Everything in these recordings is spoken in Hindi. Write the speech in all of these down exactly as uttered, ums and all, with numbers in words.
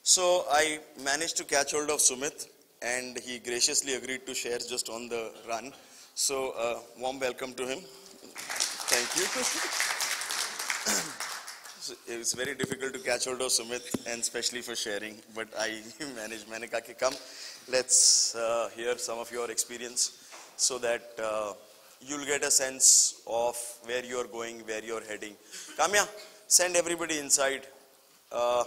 So I managed to catch hold of Sumit, and he graciously agreed to share just on the run. So uh, warm welcome to him. Thank you. So it's very difficult to catch hold of Sumit, and especially for sharing, but I managed. Maine kaha ki come, let's uh, hear some of your experience so that uh, you'll get a sense of where you're going, where you're heading. Kamya, send everybody inside. Uh,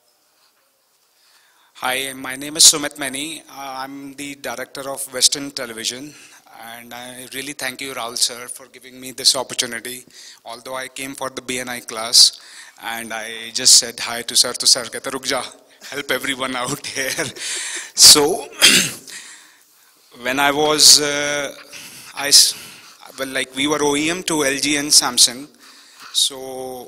Hi, my name is Sumit Maini. Uh, I'm the director of Western Television, and I really thank you, Rahul sir, for giving me this opportunity. Although I came for the B N I class, and I just said hi to sir, to sir, kehta ruk ja, help everyone out here. So, when I was, uh, I, well, like we were O E M to L G and Samsung, so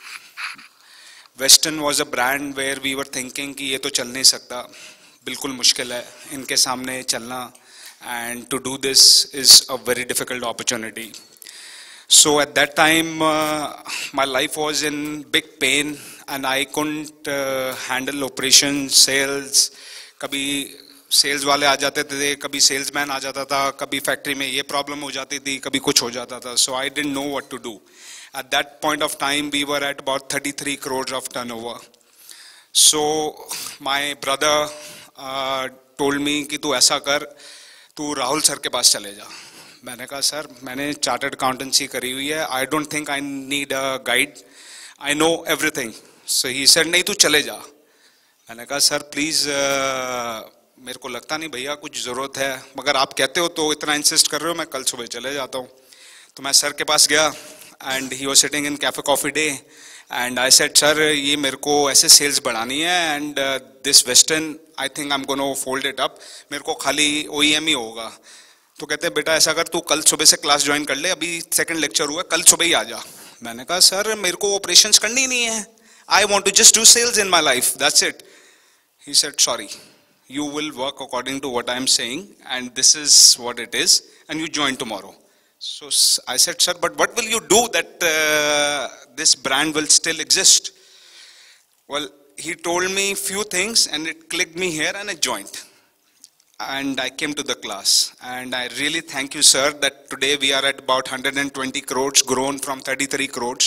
Western was a brand where we were thinking कि ये तो चल नहीं सकता, बिल्कुल मुश्किल है इनके सामने चलना, and to do this is a very difficult opportunity. So at that time, uh, my life was in big pain and I couldn't uh, handle operations, sales. कभी sales वाले आ जाते थे, कभी salesman आ जाता था, कभी factory में ये problem हो जाती थी, कभी कुछ हो जाता था. So I didn't know what to do. At that point of time, we were at about thirty-three crores of turnover. So my brother uh, told me कि तू ऐसा कर, तू राहुल सर के पास चले जा. मैंने कहा सर, मैंने चार्टर्ड अकाउंटेंसी करी हुई है. I don't think I need a guide. I know everything. So he said नहीं तू चले जा. मैंने कहा सर प्लीज uh, मेरे को लगता नहीं भैया कुछ जरूरत है, मगर आप कहते हो तो इतना इंसिस्ट कर रहे हो, मैं कल सुबह चले जाता हूँ. तो मैं सर के पास गया. And he was sitting in Cafe Coffee Day, and I said, "Sir, ये मेरे को ऐसे sales बढ़ानी है, and uh, this Western, I think I'm going to fold it up. मेरे को खाली O E M ही होगा." तो कहते हैं बेटा ऐसा कर, तू कल सुबह से क्लास ज्वाइन कर ले, अभी सेकंड लेक्चर हुआ, कल सुबह ही आ जा. मैंने कहा सर मेरे को ऑपरेशंस करनी ही नहीं है. I want to just do sales in my life. That's it. He said, "Sorry, you will work according to what I'm saying, and this is what it is, and you join tomorrow." So I said, sir, but what will you do that uh, this brand will still exist? Well, he told me few things and it clicked me here and I joined. And I came to the class. And I really thank you, sir, that today we are at about one hundred twenty crores, grown from thirty-three crores.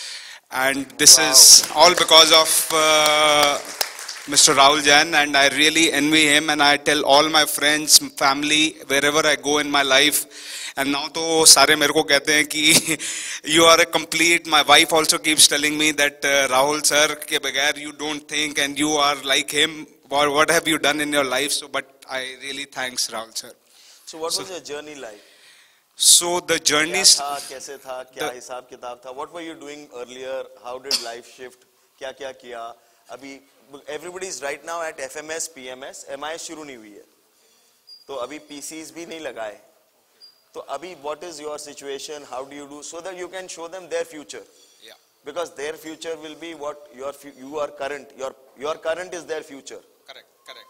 And this wow. is all because of uh, Mister Rahul Jain, and I really envy him, and I tell all my friends, family, wherever I go in my life. And now to सारे मेरे को कहते हैं कि you are a complete. My wife also keeps telling me that uh, Rahul sir के बगैर you don't think, and you are like him. Or what have you done in your life? So, but I really thanks Rahul sir. So what so, was your journey like? So the journey. क्या था, कैसे था, क्या हिसाब किताब था? What were you doing earlier? How did life shift? क्या क्या किया? अभी everybody is right now at F M S, P M S. M I S शुरू नहीं हुई है. तो अभी P Cs भी नहीं लगाए. So, Abhi, what is your situation? How do you do so that you can show them their future? Yeah. Because their future will be what your you are current. Your your current is their future. Correct. Correct.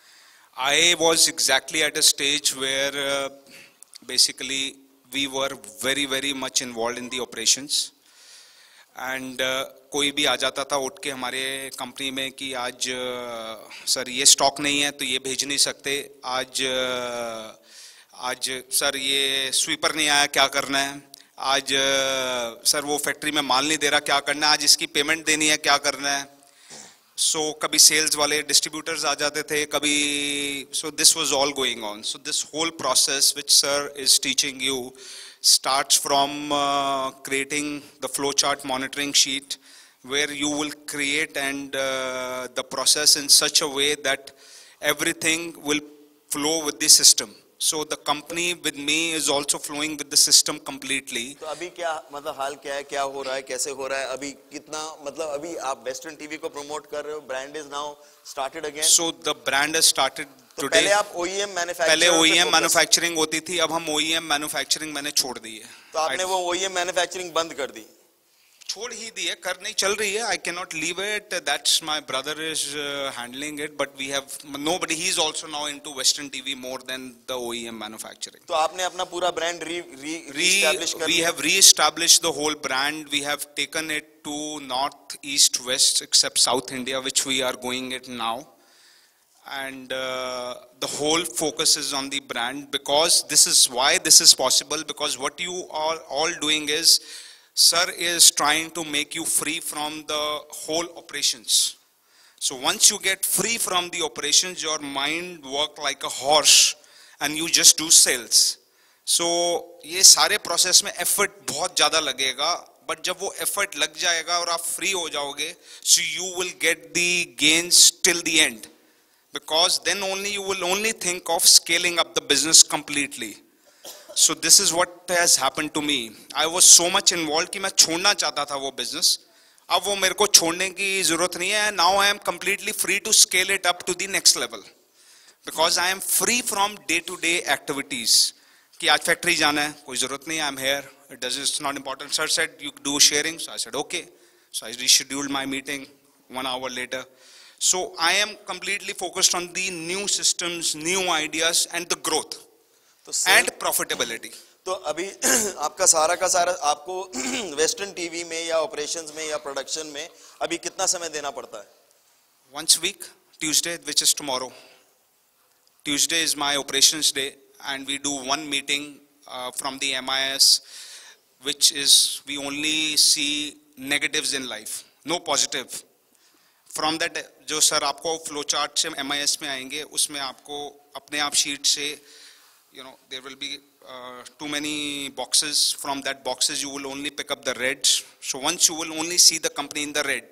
I was exactly at a stage where uh, basically we were very very much involved in the operations, and uh, कोई भी आ जाता था उठ के हमारे कंपनी में कि आज सर ये स्टॉक नहीं है तो ये भेज नहीं सकते. आज uh, आज सर ये स्वीपर नहीं आया क्या करना है. आज सर वो फैक्ट्री में माल नहीं दे रहा क्या करना है. आज इसकी पेमेंट देनी है क्या करना है. सो so, कभी सेल्स वाले डिस्ट्रीब्यूटर्स आ जाते थे कभी. So this was all going on. So this whole process which sir is teaching you starts from uh, creating the flowchart monitoring sheet where you will create and uh, the process in such a way that everything will flow with the system. So the company with me is also flowing with the system completely. तो अभी क्या मतलब हाल क्या है, क्या हो रहा है, कैसे हो रहा है, अभी कितना मतलब अभी आप वेस्टर्न टीवी को प्रमोट कर रहे हो. Brand is now started again. So the brand has started तो today. पहले आप O E M मैन्युफैक्चरिंग पहले O E M मैन्युफैक्चरिंग होती थी, अब हम O E M मैन्युफैक्चरिंग मैंने छोड़ दी है. तो आपने वो O E M मैन्युफैक्चरिंग बंद कर दी. छोड़ ही दी है, कर नहीं चल रही है. I cannot leave it. That's my brother is uh, handling it, but we have nobody. He is also now into Western T V more than the O E M manufacturing. तो आपने अपना पूरा ब्रांड री री Re, establish कर we लिया. have re-established the whole brand. We have taken it to north, east, west, except South India, which we are going it now. And uh, the whole focus is on the brand, because this is why this is possible, because what you are all doing is, sir is trying to make you free from the whole operations. So once you get free from the operations, your mind work like a horse and you just do sales. So ये सारे process में effort बहुत ज़्यादा लगेगा, but जब वो effort लग जाएगा और आप free हो जाओगे, so you will get the gains till the end, because then only you will only think of scaling up the business completely. So this is what has happened to me. I was so much involved कि मैं छोड़ना चाहता था वो business. अब वो मेरे को छोड़ने की जरूरत नहीं है. Now I am completely free to scale it up to the next level, because I am free from day-to-day activities. कि आज फैक्ट्री जाना है, कोई जरूरत नहीं है. I'm here. It does. It's not important. Sir said you do sharing, so I said okay. So I rescheduled my meeting one hour later. So I am completely focused on the new systems, new ideas, and the growth. तो and profitability. तो अभी आपका सारा का सारा आपको वेस्टर्न टीवी में या ऑपरेशंस में या प्रोडक्शन में अभी कितना समय देना पड़ता है? Once a week, Tuesday, which is tomorrow. Tuesday is my operations day, and we do one meeting uh, from the M I S, which is we only see negatives in life, no positive. From that, जो सर आपको फ्लो चार्ट से M I S में आएंगे, उसमें आपको अपने आप शीट से, you know, there will be uh, too many boxes. From that boxes, you will only pick up the reds. So once you will only see the company in the red.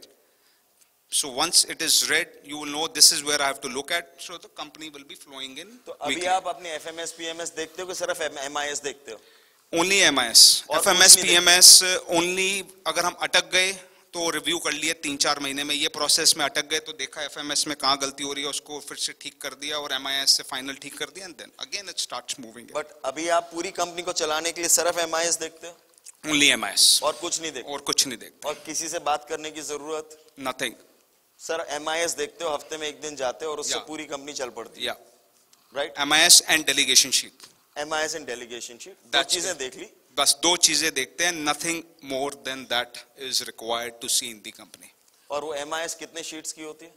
So once it is red, you will know this is where I have to look at. So the company will be flowing in. तो अभी आप अपने F M S P M S देखते हो कि सिर्फ M I S देखते हो? Only M I S. F M S P M S only. अगर हम अटक गए तो रिव्यू कर लिए तीन चार महीने में. ये प्रोसेस में अटक गए तो देखा F M S में कहाँ गलती हो रही है, उसको फिर से ठीक कर दिया और M I S से फाइनल ठीक कर दिया, and then again it starts moving. But अभी आप पूरी कंपनी को चलाने के लिए सिर्फ M I S देखते हो? Only M I S. और कुछ नहीं देखते? और कुछ नहीं देखते. और किसी से बात करने की जरूरत? Nothing. Sir M I S देखते हो, हफ्ते में एक दिन जाते हो और उससे Yeah. पूरी कंपनी चल पड़ती है. Yeah. Right? M I S and delegation sheet. M I S and delegation sheet. दो That's चीजें it. देख ली. बस दो चीजें देखते हैं. Nothing more than that is required to see in the company. और वो M I S कितने शीट्स की होती है?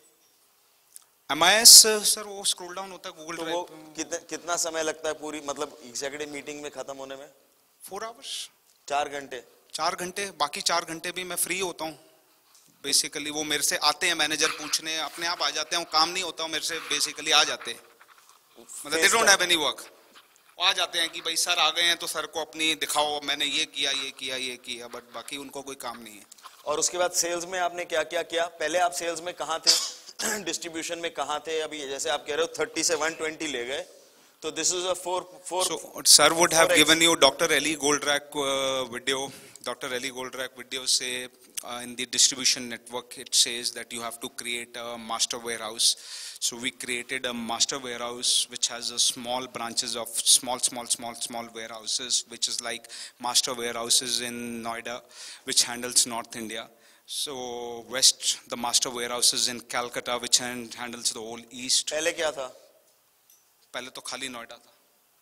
M I S सर वो स्क्रॉल डाउन होता है गूगल तो ड्राइव वो पे. कितने कितना समय लगता है पूरी मतलब एग्जीक्यूटिव मीटिंग में खत्म होने में? Four hours. चार घंटे. चार घंटे. बाकी चार घंटे भी मैं फ्री होता हूँ. बेसिकली वो मेरे से आते हैं मैनेजर पूछने, अपने आप आ जाते हैं. काम नहीं होता हूँ मेरे से, बेसिकली आ जाते हैं. मतलब they don't have any work. आ जाते हैं कि भाई सर आ गए हैं तो सर को अपनी दिखाओ, मैंने ये किया ये किया ये किया, बट बाकी उनको कोई काम नहीं है. और उसके बाद सेल्स में आपने क्या क्या किया? पहले आप सेल्स में कहाँ थे? डिस्ट्रीब्यूशन में कहाँ थे? अभी जैसे आप कह रहे हो थर्टी से वन ट्वेंटी ले गए, तो this is a four four. So sir would have given you Doctor Ellie Goldrack uh, video. Doctor Ellie Goldrack video say uh, in the distribution network it says that you have to create a master warehouse. So we created a master warehouse which has a small branches of small small small small warehouses, which is like master warehouses in Noida, which handles North India. So west the master warehouses in Calcutta, which hand, handles the whole east. पहले क्या था? पहले तो खाली नोएडा था.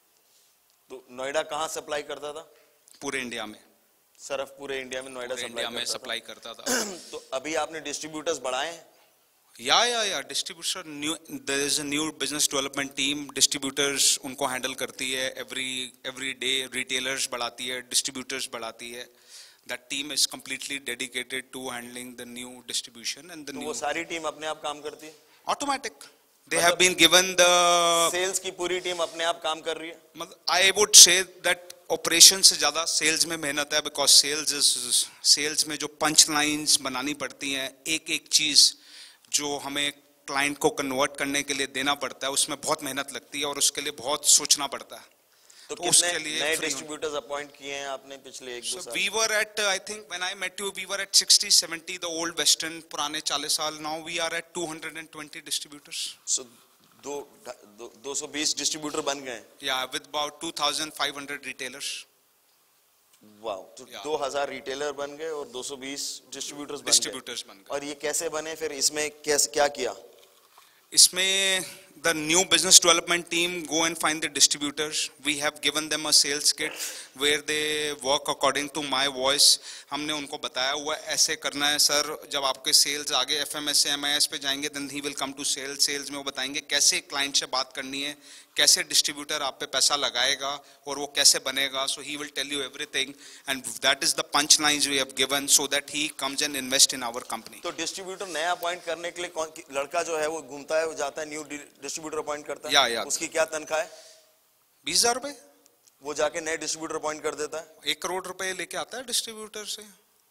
तो नोएडा कहाँ सप्लाई करता था? पूरे इंडिया में. सिर्फ पूरे इंडिया में नोएडा पूरे इंडिया में सप्लाई करता था. तो अभी आपने डिस्ट्रीब्यूटर्स बढ़ाए हैं? या या या distributor new, there is a new business development team. Distributors उनको हैंडल करती है. एवरी एवरी डे रिटेलर्स बढ़ाती है, डिस्ट्रीब्यूटर्स बढ़ाती है. That team is completely dedicated to handling the new distribution and the new. वो सारी टीम अपने आप काम करती है? Automatic. They have been given the sales की पूरी टीम अपने आप काम कर रही है? I would say that operation से ज्यादा सेल्स में मेहनत है, बिकॉज सेल्स इज सेल्स में जो पंच लाइंस बनानी पड़ती हैं, एक एक चीज जो हमें क्लाइंट को कन्वर्ट करने के लिए देना पड़ता है, उसमें बहुत मेहनत लगती है और उसके लिए बहुत सोचना पड़ता है. तो, तो कितने उसके लिए नए डिस्ट्रीब्यूटर्स अपॉइंट किए हैं आपने पिछले एक दो so साल? we were at I think when I met you we were at sixty seventy the old western पुराने चालीस साल. Now we are at two hundred twenty distributors. So दो दो दो सौ बीस डिस्ट्रीब्यूटर बन गए. Yeah, with about two thousand five hundred retailers. वाह, तो Yeah. दो हज़ार रिटेलर बन गए और दो सौ बीस डिस्ट्रीब्यूटर्स बन गए। डिस्ट्रीब्यूटर्स बन गए। और ये कैसे बने फिर, इसमें कैसे क्या किया? इसमें the new business development team go and find the distributors. We have given them a sales kit where they work according to my voice. हमने उनको बताया हुआ ऐसे करना है सर, जब आपके सेल्स आगे F M S से M I S पे जाएंगे then he will come to sales. Sales में वो बताएंगे कैसे क्लाइंट से बात करनी है, कैसे डिस्ट्रीब्यूटर आप पे पैसा लगाएगा और वो कैसे बनेगा. So he will tell you everything and that is the punch lines we have given so that he comes and invest in our company. तो डिस्ट्रीब्यूटर नया अपॉइंट करने के लिए कौन लड़का जो है वो घूमता है, वो जाता है, न्यू डिस्ट्रीब्यूटर अपॉइंट करता है, या, या. उसकी क्या तनख्वाह है? बीस हजार रुपए वो जाके नए डिस्ट्रीब्यूटर अपॉइंट कर देता है, एक करोड़ रुपए लेके आता है डिस्ट्रीब्यूटर से.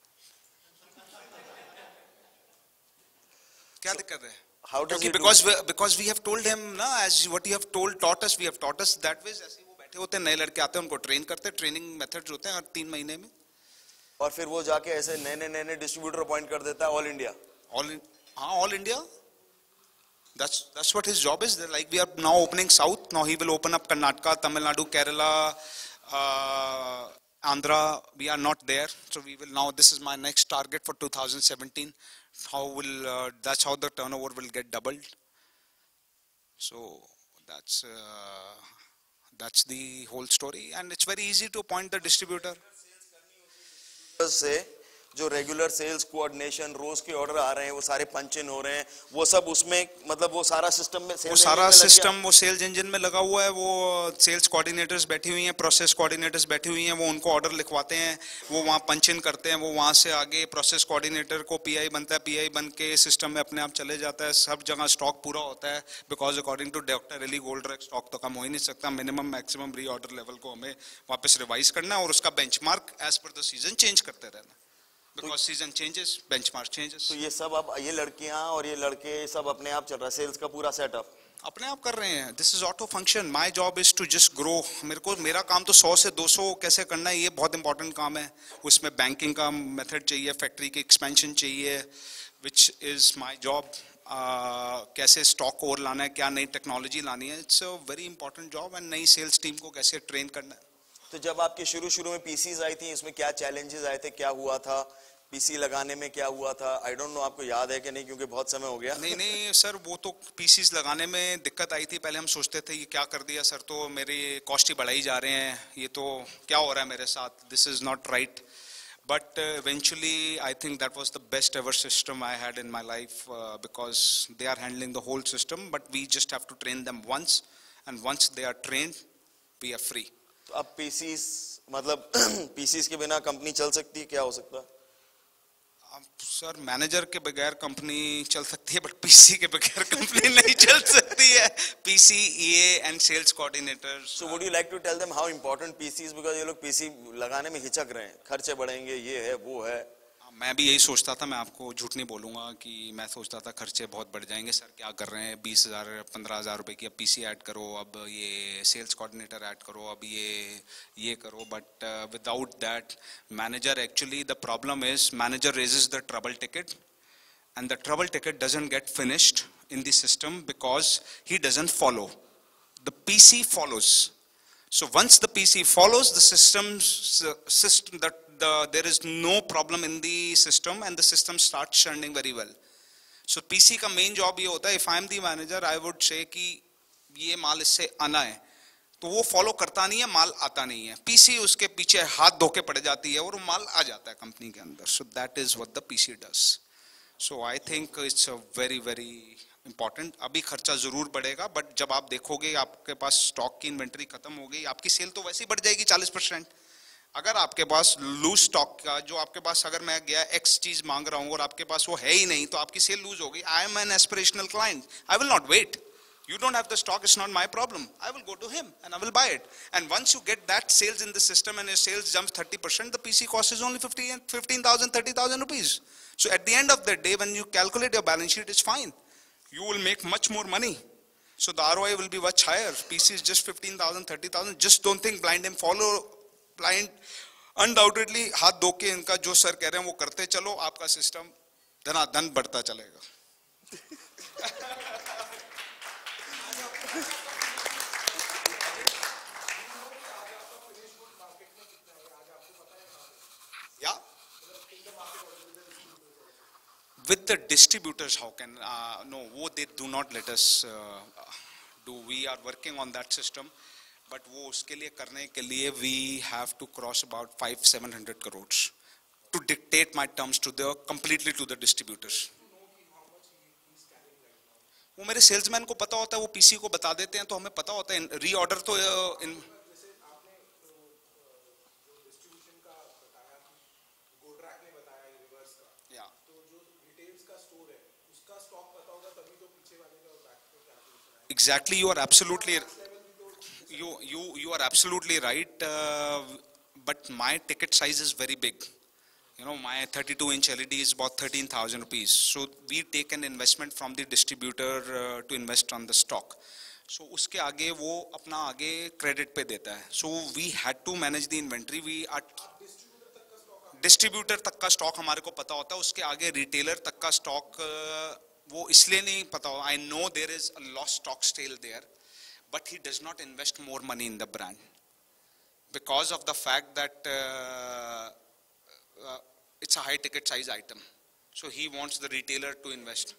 क्या दिक्कत है? How does he do because it? we, because we have told him ना, as what you have told taught us, we have taught us that way. ऐसे वो बैठे होते हैं, नए लड़के आते हैं, उनको ट्रेन करते हैं, ट्रेनिंग मेथड्स होते हैं हर तीन महीने में. और फिर वो जाके ऐसे नए नए नए नए डिस्ट्रीब्यूटर अपॉइंट कर देता है ऑल इंडिया. All in, हाँ, all India. That's that's what his job is. Like we are now opening South. Now he will open up Karnataka, Tamil Nadu, Kerala, uh, Andhra. We are not there, so we will now. This is my next target for two thousand seventeen. How will uh, that's how the turnover will get doubled. So that's uh, that's the whole story, and it's very easy to appoint the distributor. से जो रेगुलर सेल्स कोऑर्डिनेशन, रोज के ऑर्डर आ रहे हैं, वो सारे पंच इन हो रहे हैं, वो सब उसमें मतलब वो सारा सिस्टम में, वो सारा सिस्टम वो सेल्स इंजन में लगा हुआ है. वो सेल्स कोऑर्डिनेटर्स बैठी हुई हैं, प्रोसेस कोऑर्डिनेटर्स बैठी हुई हैं, वो उनको ऑर्डर लिखवाते हैं, वो वहाँ पंच इन करते हैं, वो वहाँ से आगे प्रोसेस कोऑर्डिनेटर को पीआई बनता है, पीआई बन के सिस्टम में अपने आप चले जाता है. सब जगह स्टॉक पूरा होता है, because according to doctor Eli Goldratt stock तो कम हो ही नहीं सकता. Minimum maximum reorder level को हमें वापस रिवाइज करना है और उसका benchmark as per the season change करते रहना. Because season changes, benchmark changes. तो ये सब अब ये लड़कियां और ये लड़के सब अपने आप चल रहा है, सेल्स का पूरा सेटअप अपने आप कर रहे हैं. This is auto function. My job is to just grow. मेरे को मेरा काम तो सौ से दो सौ कैसे करना है, ये बहुत इंपॉर्टेंट काम है. उसमें बैंकिंग का मेथड चाहिए, फैक्ट्री की एक्सपेंशन चाहिए, which is my job. uh, कैसे स्टॉक और लाना है, क्या नई टेक्नोलॉजी लानी है. It's a very important job. And नई सेल्स टीम को कैसे ट्रेन करना है. तो जब आपके शुरू शुरू में पीसीज आई थी, इसमें क्या चैलेंजेस आए थे, क्या हुआ था पीसी लगाने में, क्या हुआ था? आई डोंट नो आपको याद है कि नहीं, क्योंकि बहुत समय हो गया. नहीं नहीं सर, वो तो पीसीज लगाने में दिक्कत आई थी. पहले हम सोचते थे ये क्या कर दिया सर, तो मेरे कॉस्ट ही बढ़ाई जा रहे हैं, ये तो क्या हो रहा है मेरे साथ, this is not right. But uh, eventually, I think that was the best ever system I had in my life uh, because they are handling the whole system. But we just have to train them once, and once they are trained, we are free. तो अब पीसीज मतलब पीसीज के बिना कंपनी चल सकती है, क्या हो सकता है? अब सर मैनेजर के बगैर कंपनी चल सकती है, बट पीसी के बगैर कंपनी नहीं चल सकती है. PC, EA and sales coordinator. So would you like to tell them how important PC is, because ये लोग पीसी लगाने में हिचक रहे हैं, खर्चे बढ़ेंगे, ये है वो है. मैं भी यही सोचता था, मैं आपको झूठ नहीं बोलूंगा कि मैं सोचता था खर्चे बहुत बढ़ जाएंगे. सर क्या कर रहे हैं, बीस हजार पंद्रह हजार रुपए की अब पीसी ऐड करो, अब ये सेल्स कोऑर्डिनेटर ऐड करो, अब ये ये करो. But without that manager, actually the problem is manager raises the trouble ticket and the trouble ticket doesn't get finished in the system because he doesn't follow. The PC follows. So once the P C follows the system's uh, system, that the, there is no problem in the system and the system starts churning very well. So P C का main job ये होता है, if I am the manager, I would say कि ये माल इससे आना है, तो वो follow करता नहीं है, माल आता नहीं है. P C उसके पीछे हाथ धो के पड़ जाती है और वो माल आ जाता है कंपनी के अंदर. So that is what the P C does. So I think it's a very very important. अभी खर्चा जरूर बढ़ेगा, बट जब आप देखोगे आपके पास स्टॉक की इन्वेंटरी खत्म हो गई, आपकी सेल तो वैसे ही बढ़ जाएगी चालीस परसेंट. अगर आपके पास लूज स्टॉक का, जो आपके पास अगर मैं गया एक्स चीज मांग रहा हूं और आपके पास वो है ही नहीं, तो आपकी सेल लूज हो गई. I am an aspirational client, I will not wait. You don't have the stock, it's not my problem. I will go to him and I will buy it. And once you get that sales in the system and your sales jumps thirty percent, the P C cost is only fifteen thousand, thirty thousand rupees. So at the end of the day, when you calculate your balance sheet, it's fine. You will make much more money. So the R O I will be much higher. P C is just fifteen thousand, thirty thousand. Just don't think blind and follow blind. Undoubtedly, हाथ धो के इनका जो सर कह रहे हैं वो करते चलो, आपका सिस्टम धनाधन बढ़ता चलेगा. with the distributors, how can uh, no? वो they do not let us uh, do. We are working on that system, but वो उसके लिए करने के लिए we have to cross about five seven hundred crores to dictate my terms to the completely to the distributors. वो मेरे सेल्समैन को पता होता है, वो पीसी को बता देते हैं, तो हमें पता होता है रीऑर्डर तो इन exactly. You are absolutely you you you are absolutely right, uh, but my ticket size is very big. You know, my thirty-two inch L E D is about thirteen thousand rupees. So we take an investment from the distributor uh, to invest on the stock. So उसके आगे वो अपना आगे credit पे देता है. So we had to manage the inventory. We are distributor तक का stock हमारे को पता होता है. उसके आगे retailer तक का stock uh, वो इसलिए नहीं पता हो. I know there is a lost stock still there, but he does not invest more money in the brand because of the fact that uh, uh, it's a high ticket size item. So he wants the retailer to invest.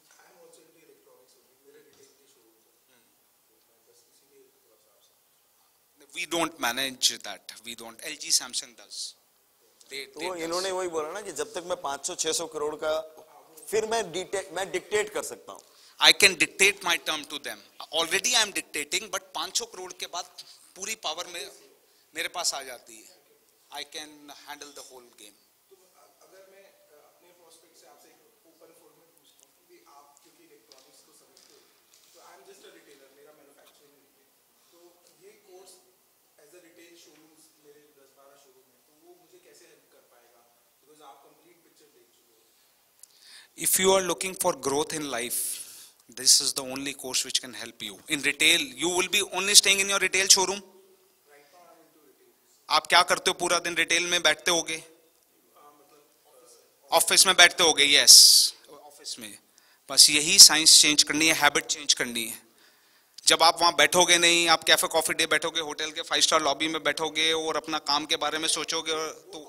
We don't manage that. We don't. L G Samsung does. They, तो they वो does. इन्होंने वही बोला ना कि जब तक मैं पाँच सौ छह सौ करोड़ का फिर मैं डिटेट मैं डिक्टेट कर सकता हूँ. I can dictate my term to them. Already I am dictating, but पाँच सौ करोड़ के बाद पूरी पावर में मेरे पास आ जाती है. I can handle the whole game. तो अगर मैं अपने प्रोस्पेक्ट से आपसे एक ओपन फोरम में पूछता हूँ कि आप क्योंकि इलेक्ट्रॉनिक्स को समझते हो, तो I am just a retailer, मेरा मैन्युफैक्चरिंग नहीं है, तो ये course as a retail showrooms मेरे दस बारह शोरूम है, तो वो मुझे कैसे हेल्प कर पाएगा, बिकॉज आप कंप्लीट पिक्चर देख चुके हो. If you are looking for growth in life, this is the only course which can help you. In retail, you will be only staying in your retail showroom. आप क्या करते हो पूरा दिन? रिटेल में बैठते होगे, ऑफिस में बैठते होगे. यस, ऑफिस में. बस यही साइंस चेंज करनी है, हैबिट चेंज करनी है. जब आप वहां बैठोगे नहीं, आप कैफे कॉफी डे बैठोगे, होटल के फाइव स्टार लॉबी में बैठोगे और अपना काम के बारे में सोचोगे, तो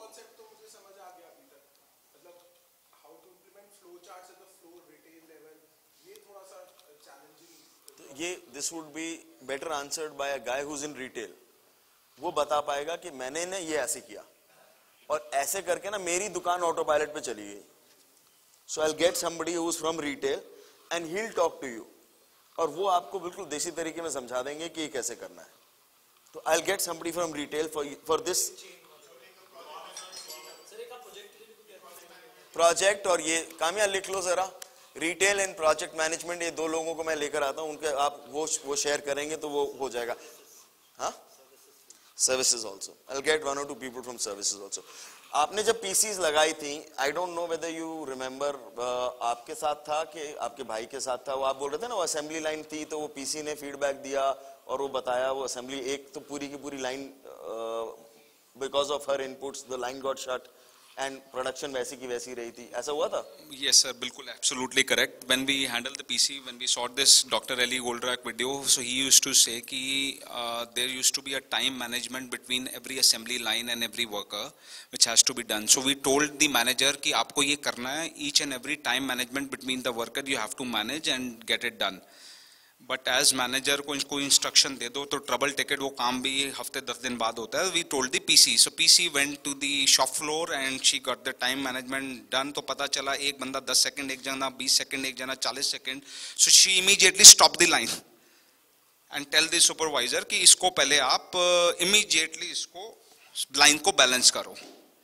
ये this would be better answered by a guy who's in retail. वो बता पाएगा कि मैंने ना ये ऐसे किया और ऐसे करके ना मेरी दुकान ऑटो पायलट पे चली गई. So I'll get somebody who's from retail and he'll talk to you. और वो आपको बिल्कुल देसी तरीके में समझा देंगे कि ये कैसे करना है. तो I'll get somebody from retail for for this project. और ये कामयाब लिख लो जरा. रिटेल एंड प्रोजेक्ट मैनेजमेंट, ये दो लोगों को मैं लेकर आता हूँ, उनके आप वो वो शेयर करेंगे तो वो हो जाएगा. हाँ, services also. I will get one और two people from services also. आपने जब पीसीज लगाई थी, I don't know whether you remember, आपके साथ था कि आपके भाई के साथ था, वो आप बोल रहे थे ना वो असेंबली लाइन थी, तो वो पीसी ने फीडबैक दिया और वो बताया वो असेंबली एक तो पूरी की पूरी line because of her inputs the line got shut and production वैसी की वैसी रही थी. ऐसा हुआ था? Yes sir, बिल्कुल absolutely correct. When we handled the P C, when we saw this Doctor Eli Goldrack video, so he used to say कि uh, there used to be a time management between every assembly line and every worker which has to be done. So we told the manager कि आपको ये करना है, each and every time management between the worker you have to manage and get it done. But as manager को इनको इंस्ट्रक्शन दे दो तो ट्रबल टिकट वो काम भी हफ्ते दस दिन बाद होता है. We told the PC, so PC went to the shop floor and she got the time management done. तो पता चला एक बंदा दस सेकंड, एक जना बीस सेकंड, एक जना चालीस सेकंड. So she immediately stop the line and tell the supervisor कि इसको पहले आप इमीडिएटली uh, इसको लाइन को बैलेंस करो.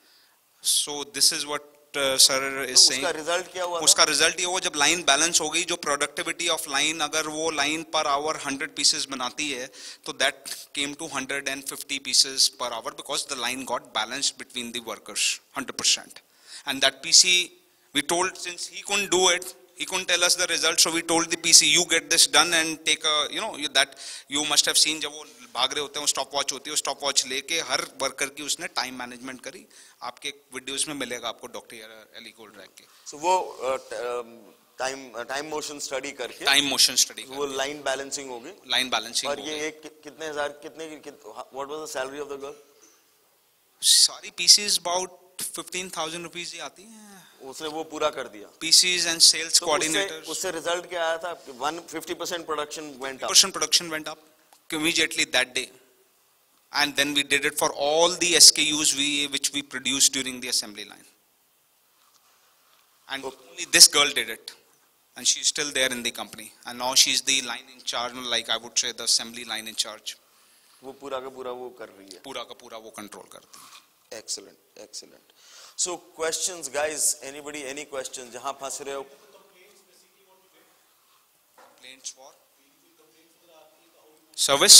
So this is what sir is saying. उसका रिजल्ट क्या हुआ? उसका रिजल्ट ये हुआ जब लाइन बैलेंस हो गई, जो प्रोडक्टिविटी ऑफ लाइन, अगर वो line per hour hundred pieces बनाती है तो that came to hundred and fifty pieces per hour because the line got balanced between the workers hundred percent. And that PC we told, since he couldn't do it, he couldn't tell us the result, so we told the P C, you get this done and take a, you know, that you must have seen जब वो भाग रहे होते हैं, स्टॉप वॉच होती है, स्टॉप वॉच लेके हर वर्कर की उसने टाइम मैनेजमेंट करी. आपके वीडियोस में मिलेगा आपको डॉक्टर एली गोल्ड्रैक के. सो so, वो टाइम टाइम मोशन स्टडी करके टाइम मोशन स्टडी वो लाइन बैलेंसिंग होगी. Line balancing. और ये एक कितने हजार कितने what was the salary of the girl? सारी PCs about fifteen thousand rupees ही आती हैं. उसने वो पूरा कर दिया। P Cs and sales तो coordinators. उससे, उससे रिजल्ट क्या आया था? one hundred fifty percent production went up. Percent production went up immediately that day, and then we did it for all the S K Us we which we produced during the assembly line. And Okay. only this girl did it, and she's still there in the company, and now she's the line in charge, like I would say the assembly line in charge. वो पूरा का पूरा वो कर रही है। पूरा का पूरा वो control करती है। Excellent, excellent. So questions, guys. Anybody, any questions? जहाँ फंस रहे हो? Complaints for service?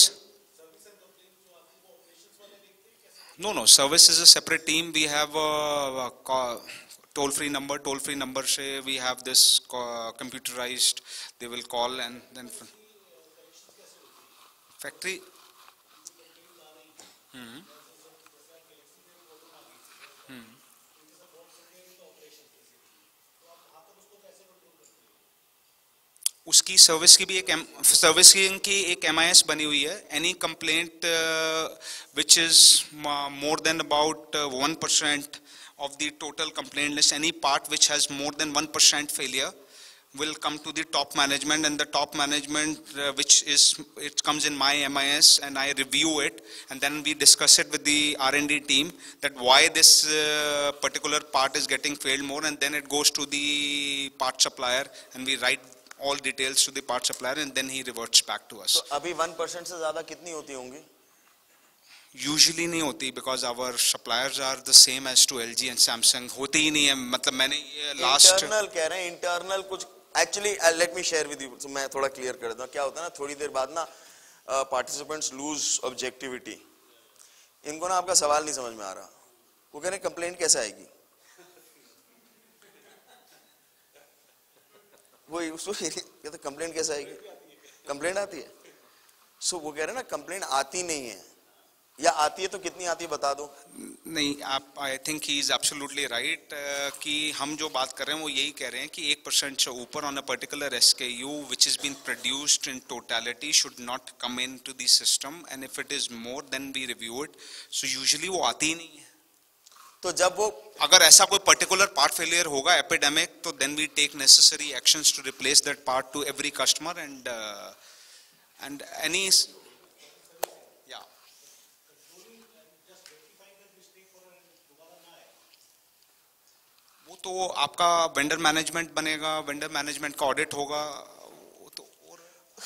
No, no. Service is a separate team. We have a, a toll-free number. Toll-free number से we have this uh, computerized. They will call and then factory. Hmm. Hmm. उसकी सर्विस की भी एक सर्विस की एक M I S बनी हुई है. Any complaint uh, which is more than about uh, one percent of the total complaint list, any part which has more than one percent failure will come to the top management, and the top management uh, which is it comes in my M I S, and I review it, and then we discuss it with the R and D team that why this uh, particular part is getting failed more, and then it goes to the part supplier, and we write all details to the part supplier, and then he reverts back to us. तो अभी one percent से ज़्यादा कितनी होती होंगी? Usually नहीं होती, because our suppliers are the same as to L G and Samsung. होती ही नहीं है. मतलब मैंने ये last internal कह रहे हैं, internal कुछ actually uh, let me share with you. So मैं थोड़ा clear कर देता हूँ. क्या होता है ना, थोड़ी देर बाद ना uh, participants lose objectivity. इनको ना आपका सवाल नहीं समझ में आ रहा. वो कह रहे हैं complaint कैसे आएगी? वो उसको ये तो कंप्लेंट कैसे आएगी? कंप्लेंट आती है. सो so, वो कह रहे हैं ना कंप्लेंट आती नहीं है, या आती है तो कितनी आती है बता दो. नहीं, आप I think he is absolutely right कि हम जो बात कर रहे हैं वो यही कह रहे हैं कि एक परसेंट से ऊपर on a particular S K U which is been produced in totality should not come into the system, and if it is more than we review it. So usually वो आती ही नहीं है. तो जब वो अगर ऐसा कोई पर्टिकुलर पार्ट फेलियर होगा एपिडेमिक, तो then we take necessary actions to replace that part to every customer, and and any या वो तो आपका वेंडर मैनेजमेंट बनेगा, वेंडर मैनेजमेंट का ऑडिट होगा. वो तो और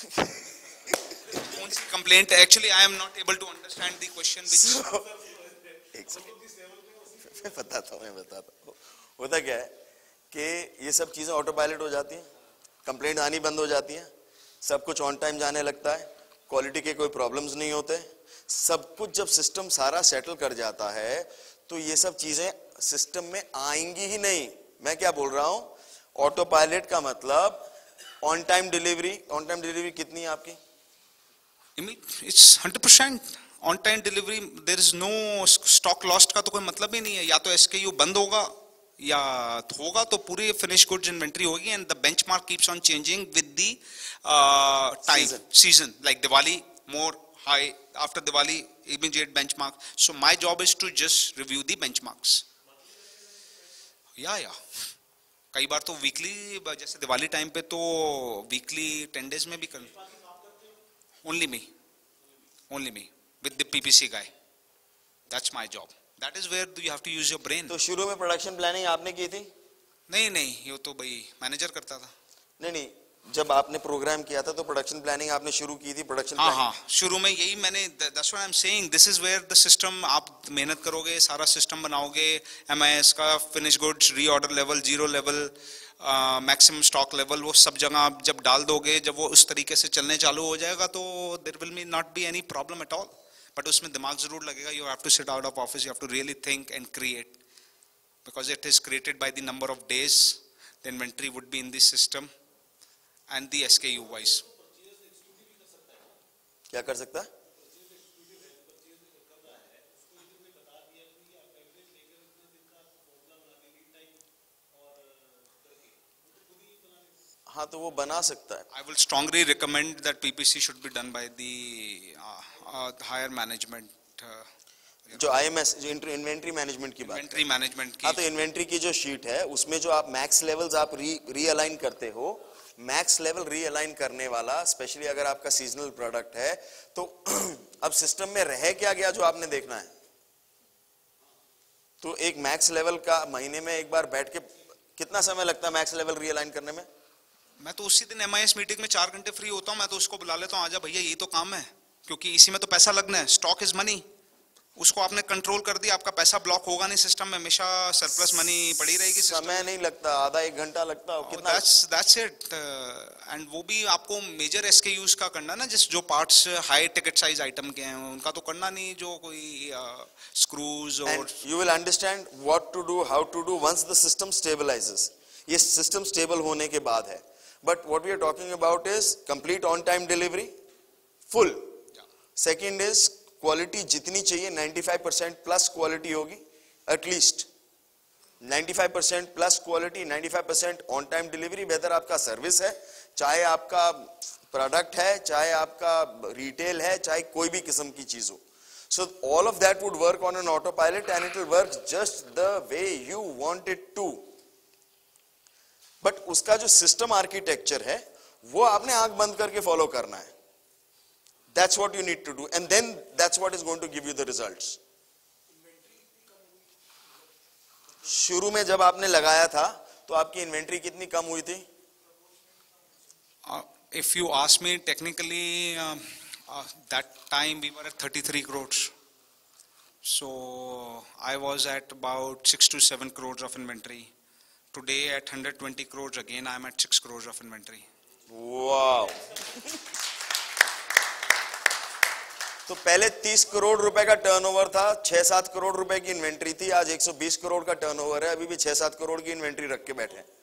कौन सी complaint? Actually I am not able to understand the question which एक सेकंड मैं बताता हूँ मैं बताता हूँ होता क्या है कि ये सब चीज़ें ऑटो पायलट हो जाती हैं, कंप्लेंट आनी बंद हो जाती हैं, सब कुछ ऑन टाइम जाने लगता है, क्वालिटी के कोई प्रॉब्लम्स नहीं होते, सब कुछ जब सिस्टम सारा सेटल कर जाता है तो ये सब चीज़ें सिस्टम में आएंगी ही नहीं. मैं क्या बोल रहा हूँ, ऑटो पायलट का मतलब on time delivery. On time delivery कितनी है आपकी? It's hundred percent on time delivery. There is no stock lost का तो कोई मतलब ही नहीं है. या तो एसकेयू बंद होगा या होगा तो पूरी फिनिश गुड्स इन्वेंट्री होगी, and the benchmark keeps on changing with the time season, like Diwali more high, after Diwali immediate benchmark. So my job is to just review the benchmarks. या या कई बार तो वीकली, जैसे दिवाली टाइम पे तो वीकली टेन डेज में भी कर. Only me only me with the P P C guy. That's my job. That is where you have to use your brain. तो शुरू में प्रोडक्शन प्लानिंग आपने की थी? नहीं नहीं, ये तो भाई मैनेजर करता था. नहीं नहीं, जब आपने प्रोग्राम किया था तो प्रोडक्शन प्लानिंग आपने शुरू की थी? प्रोडक्शन हाँ हाँ, शुरू में यही मैंने, that's what I'm saying. This is where the system, आप मेहनत करोगे, सारा सिस्टम बनाओगे, M I S का finish goods, reorder level, zero level, maximum stock level, वो सब जगह आप जब डाल दोगे, जब वो उस तरीके से चलने चालू हो जाएगा तो there will be not be any problem at all. But उसमें दिमाग जरूर लगेगा. You have to sit out of office, you have to really think and create, because it is created by the number of days the inventory would be in this system and the S K U wise. क्या कर सकता है? हाँ तो वो बना सकता है. I will strongly recommend that P P C should be done by the uh, uh, higher management. Uh, जो आईएमएस, जो इन्वेंट्री मैनेजमेंट की बात, इन्वेंट्री मैनेजमेंट की। हाँ, तो इन्वेंट्री की जो शीट है उसमें जो आप मैक्स लेवल्स आप री रीअलाइन करते हो, मैक्स लेवल रीअलाइन करने वाला, स्पेशली अगर आपका सीजनल प्रोडक्ट है, तो अब सिस्टम में रह क्या गया जो आपने देखना है। तो एक मैक्स लेवल का महीने में एक बार बैठ के कितना समय लगता है मैक्स लेवल रीअलाइन करने में? मैं तो उसी दिन एमआईएस मीटिंग में चार घंटे फ्री होता हूँ, मैं तो उसको बुला लेता हूँ, आजा भैया यही तो काम है, क्योंकि इसी में तो पैसा लगना है, स्टॉक इज मनी। उसको आपने कंट्रोल कर दिया, आपका पैसा ब्लॉक होगा नहीं सिस्टम में, हमेशा सरप्लस मनी पड़ी रहेगी। समय नहीं लगता, आधा एक घंटा लगता है कितना। That's that's it. एंड वो भी आपको मेजर एसकेयूज का करना ना, जिस जो parts high ticket size item के हैं उनका तो करना नहीं, जो कोई स्क्रूज uh, और you will understand what to do, how to do once the system stabilises. ये सिस्टम स्टेबल होने के बाद है, but what we are talking about is complete on time delivery, full. Second is quality जितनी चाहिए पचानवे परसेंट प्लस क्वालिटी होगी, एटलीस्ट पचानवे परसेंट प्लस क्वालिटी, पचानवे परसेंट ऑन टाइम डिलीवरी। बेहतर आपका सर्विस है, चाहे आपका प्रोडक्ट है, चाहे आपका रिटेल है, चाहे कोई भी किस्म की चीज हो। So all of that would work on an autopilot and it will work just the way you want it to. बट उसका जो सिस्टम आर्किटेक्चर है वो आपने आंख बंद करके फॉलो करना है। That's what you need to do, and then that's what is going to give you the results. शुरू में जब आपने लगाया था तो आपकी इन्वेंट्री कितनी कम हुई थी? uh, if you ask me technically, uh, uh, that time we were at thirty-three crores. So I was at about six to seven crores of inventory. Today at one hundred twenty crores again, I am at six crores of inventory. Wow. तो पहले तीस करोड़ रुपए का टर्नओवर था, छह सात करोड़ रुपए की इन्वेंट्री थी, आज एक सौ बीस करोड़ का टर्नओवर है, अभी भी छह सात करोड़ की इन्वेंट्री रख के बैठे हैं।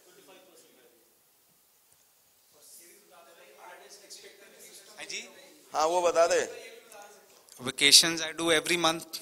जी हाँ वो बता दे। Vacations I do every month.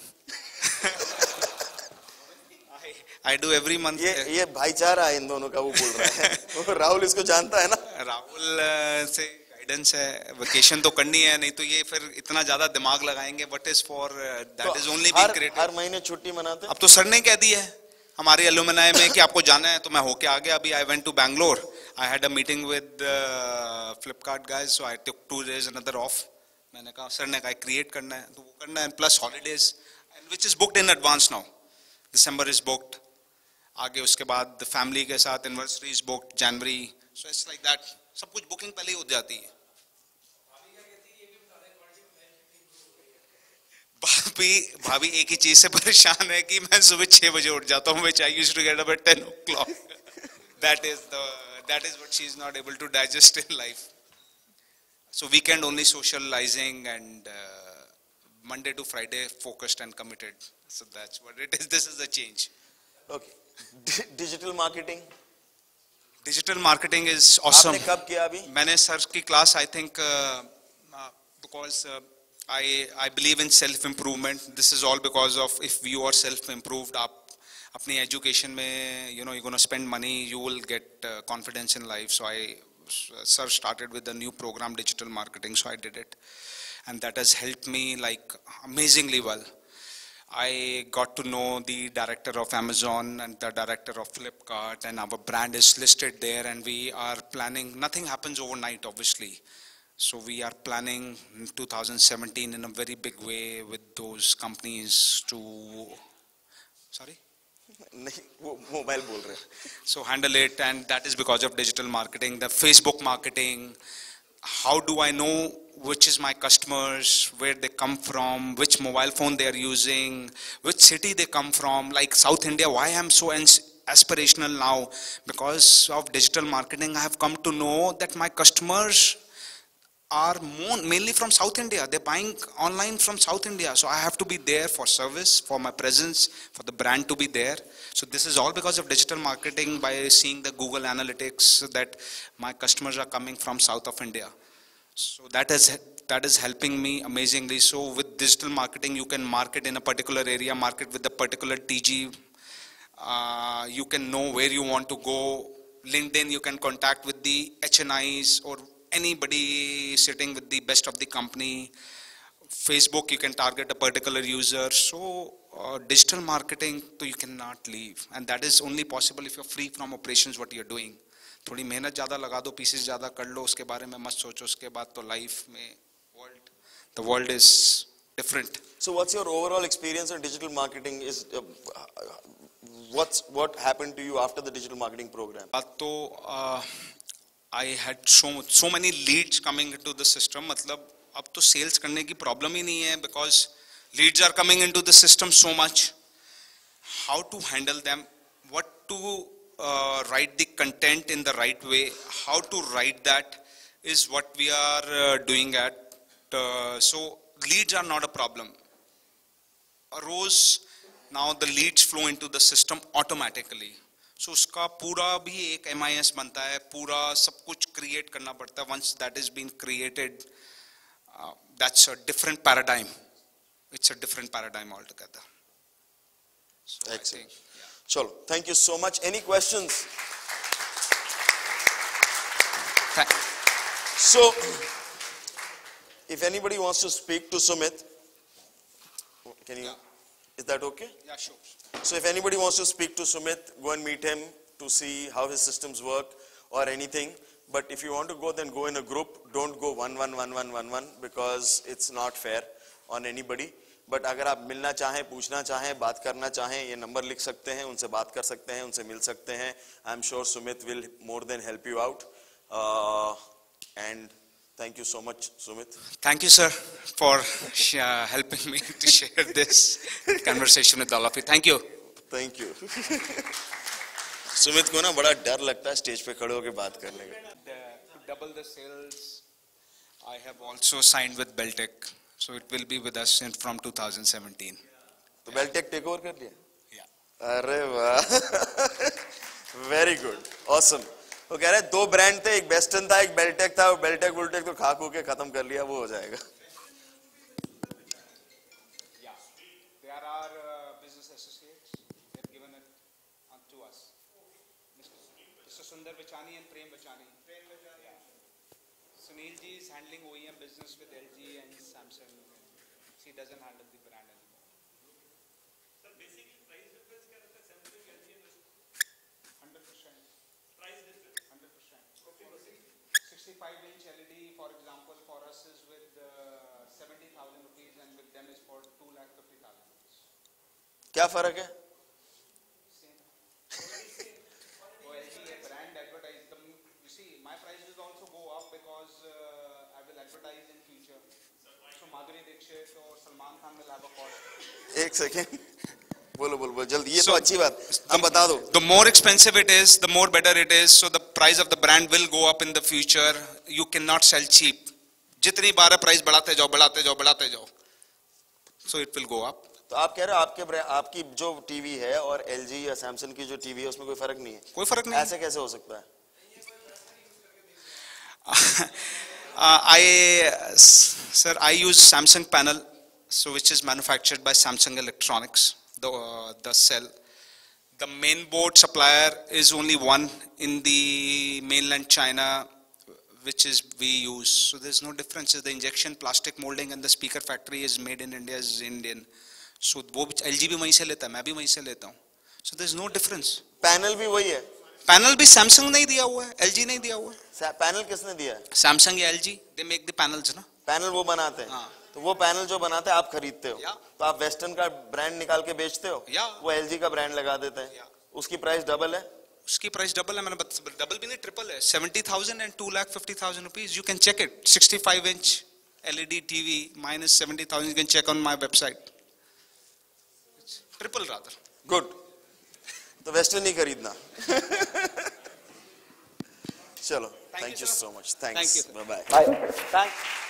I, I do every month. ये ये भाईचारा है इन दोनों का, वो बोल रहा है। राहुल इसको जानता है ना? राहुल से गाइडेंस है, वेकेशन तो करनी है, नहीं तो ये फिर इतना ज्यादा दिमाग लगाएंगे। What is for that is only being creative. हर महीने छुट्टी मनाते हैं। अब तो सर ने कह दी है हमारे एलुमनाई में कि आपको जाना है, तो मैं होके आ गया। अभी I went to Bangalore, I had a meeting with Flipkart guys, so I took two days another off. मैंने कहा सर ने कहा क्रिएट करना है तो वो करना है, plus holidays and which is booked in advance now. December is booked, आगे उसके बाद फैमिली के साथ anniversary is booked January, so it's like that, सब कुछ बुकिंग पहले ही हो जाती है। भाभी भाभी एक ही चीज से परेशान है कि मैं सुबह छह बजे उठ जाता हूँ, which I used to get up at ten o'clock. That is the that is what she is not able to digest in life. So weekend only socializing and uh, Monday to Friday focused and committed. So that's what it is. This is the change. Okay. D- digital marketing. Digital marketing is awesome. आपने कब किया अभी? मैंने सर की class I think uh, uh, because uh, I I believe in self improvement. This is all because of if you are self improved, आप अपनी education में you know you're gonna spend money, you will get uh, confidence in life. So I sir started with a new program, digital marketing. So I did it, and that has helped me like amazingly well. I got to know the director of Amazon and the director of Flipkart, and our brand is listed there, and we are planning. Nothing happens overnight, obviously. So we are planning in two thousand seventeen in a very big way with those companies to, sorry? नहीं, वो मोबाइल बोल रहे हैं। So handle it, and that is because of digital marketing, the Facebook marketing. How do I know which is my customers, where they come from, which mobile phone they are using, which city they come from, like South India, why I am so aspirational now? Because of digital marketing, I have come to know that my customers are more, mainly from South India. They're buying online from South India. So I have to be there for service, for my presence, for the brand to be there. So this is all because of digital marketing, by seeing the Google Analytics that my customers are coming from South of India. So that is that is helping me amazingly. So with digital marketing, you can market in a particular area, market with a particular T G. Uh, you can know where you want to go. LinkedIn, you can contact with the H N Is or anybody sitting with the best of the company. Facebook, you can target a particular user. So uh, digital marketing, so you cannot leave, and that is only possible if you're free from operations. What you're doing, थोड़ी मेहनत ज़्यादा लगा दो, pieces ज़्यादा कर लो, उसके बारे में मत सोचो, उसके बाद तो life में world, the world is different. So what's your overall experience in digital marketing? Is uh, what's what happened to you after the digital marketing program? तो uh, I had so so many leads coming into the system. मतलब अब तो sales करने की problem ही नहीं है, because leads are coming into the system so much. How to handle them? What to uh, write the content in the right way? How to write that is what we are uh, doing at. Uh, so leads are not a problem. Arose, now the leads flow into the system automatically. So उसका पूरा भी एक M I S बनता है, पूरा सब कुछ create करना पड़ता है. Once that is being created, uh, that's a different paradigm. It's a different paradigm altogether. So Excellent. I think, yeah. Chalo, thank you so much. Any questions? Thank So, if anybody wants to speak to Sumit, can you, Yeah. is that okay? Yeah, sure. So if anybody wants to speak to Sumit, go and meet him to see how his systems work or anything. But if you want to go, then go in a group. Don't go one, one, one, one, one, one, because it's not fair on anybody. But अगर आप मिलना चाहें, पूछना चाहें, बात करना चाहें, ये नंबर लिख सकते हैं, उनसे बात कर सकते हैं, उनसे मिल सकते हैं. I'm sure Sumit will more than help you out. Uh, and thank you so much, Sumit. Thank you, sir, for uh, helping me to share this conversation with all of you. Thank you. Thank you. Sumit को ना बड़ा डर लगता है स्टेज पे खड़े होकर बात करने का. To double the sales, I have also signed with Beltec, so it will be with us in, from two thousand seventeen. तो बेल्टेक टेक ओवर कर लिया? Yeah. अरे वाह, वेरी गुड, ऑसम. वो कह रहे हैं दो ब्रांड थे, एक बेस्टन था, एक बेल्टेक था. बेल्टेक वुल्टेक तो खा खू के खत्म कर लिया, वो हो जाएगा. Yeah, they are our uh, business associates. They have given it uh, to us. Mister Sundar Vichani and Prem Vichani. Yeah. Sunil ji is handling O E M business with L G and Samsung. He doesn't handle the brand anymore. Sir, basically price difference क्या रहता है Samsung, L G and one hundred percent. price difference? one hundred percent. sixty-five inch L E D, for example, for us is with uh, seventy thousand rupees, and with them is for two lakh fifty thousand rupees. क्या फर्क है? Same. वो L G a brand advertise. The, you see, my prices also go up because uh, I will advertise in future. So Madhuri Dixit or Salman Khan will have a cost. एक सेकेंड, बोलो बोलो बोलो जल्दी. ये So, तो अच्छी बात, हम बता दो. The more expensive it is, the more better it is. So the price of the brand will go up in the future. You cannot sell cheap. जितनी बार प्राइस बढ़ाते जाओ, बढ़ाते जाओ, बढ़ाते जाओ. So it will go up. तो आप कह रहे हो आपके ब्रा- आपकी जो टीवी है और एलजी या सैमसंग की जो टीवी है उसमें कोई फर्क नहीं है? कोई फर्क नहीं. ऐसे कैसे हो सकता है? uh, I, uh, sir, I use Samsung panel, so which is manufactured by Samsung Electronics. The uh, the cell, the main board supplier is only one in the mainland China, which is we use. So there's no difference. The injection plastic molding and the speaker factory is made in India, is Indian. So वो L G भी वहीं से लेता है, मैं भी वहीं से लेता हूँ. So there's no difference. Panel भी वही है? पैनल भी Samsung नहीं दिया हुआ है, L G नहीं दिया हुआ है. पैनल किसने दिया है? Samsung या L G, they make the panels ना. पैनल वो बनाते हैं. हाँ. तो वो पैनल जो बनाते हैं आप खरीदते हो. या. तो आप वेस्टर्न का ब्रांड निकाल के बेचते हो. या. वो एलजी का ब्रांड लगा देते हैं. या. उसकी प्राइस डबल है. उसकी प्राइस डबल है, मैंने बता, डबल भी नहीं ट्रिपल है. seventy thousand and two lakh fifty thousand rupees. You can check it. sixty-five inch L E D T V minus seventy thousand. You can check on my website. It's triple rather. Good. तो वेस्टर्न नहीं खरीदना. चलो, Thank thank you, you sir. So much. Thank thanks. you. Bye bye. Thanks.